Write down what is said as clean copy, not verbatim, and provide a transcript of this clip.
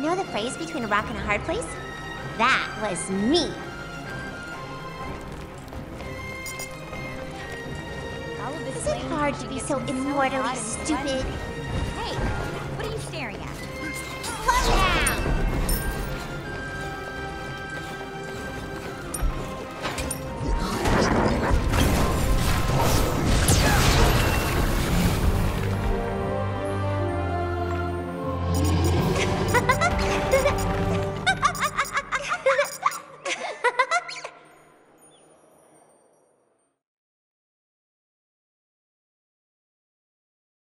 know the phrase between a rock and a hard place? That was me. Is it hard to be so immortally stupid? Hey, what are you staring at? Love that!